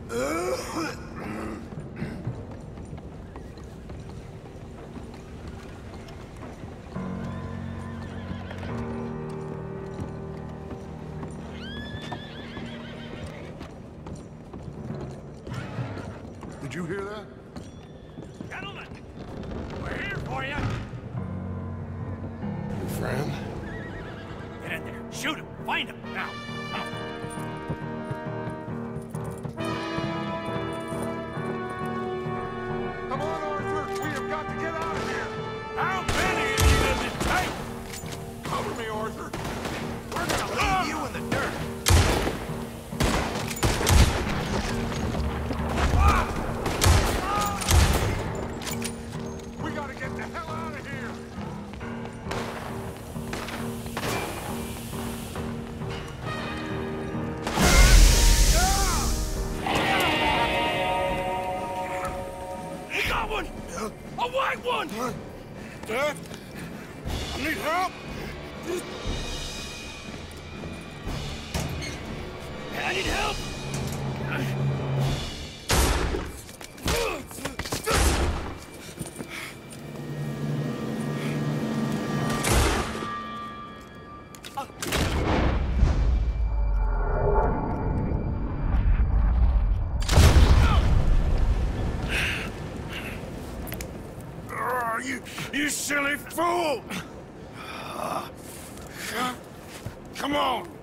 Did you hear that? Gentlemen, we're here for you. Your friend? Get in there. Shoot him. Find him. Now. Come on, Arthur! We have got to get out of here! How many of you does it take? Cover me, Arthur! We're gonna leave you in the dirt. We gotta get the hell out of here! We got one! A white one! Dad? I need help! I need help! You silly fool! Come on!